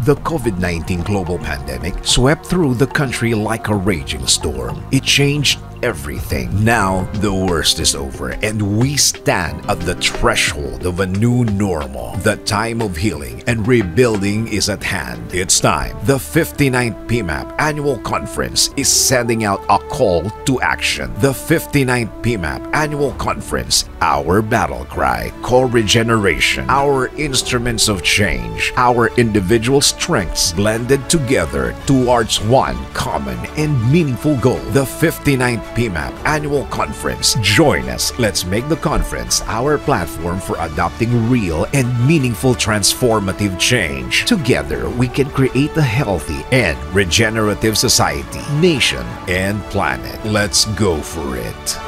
The COVID-19 global pandemic swept through the country like a raging storm. It changed everything. Now, the worst is over and we stand at the threshold of a new normal. The time of healing and rebuilding is at hand. It's time. The 59th PMAP Annual Conference is sending out a call to action. The 59th PMAP Annual Conference, our battle cry, co-regeneration, our instruments of change, our individual strengths blended together towards one common and meaningful goal. The 59th PMAP Annual Conference. Join us. Let's make the conference our platform for adopting real and meaningful transformative change. Together, we can create a healthy and regenerative society, nation, and planet. Let's go for it.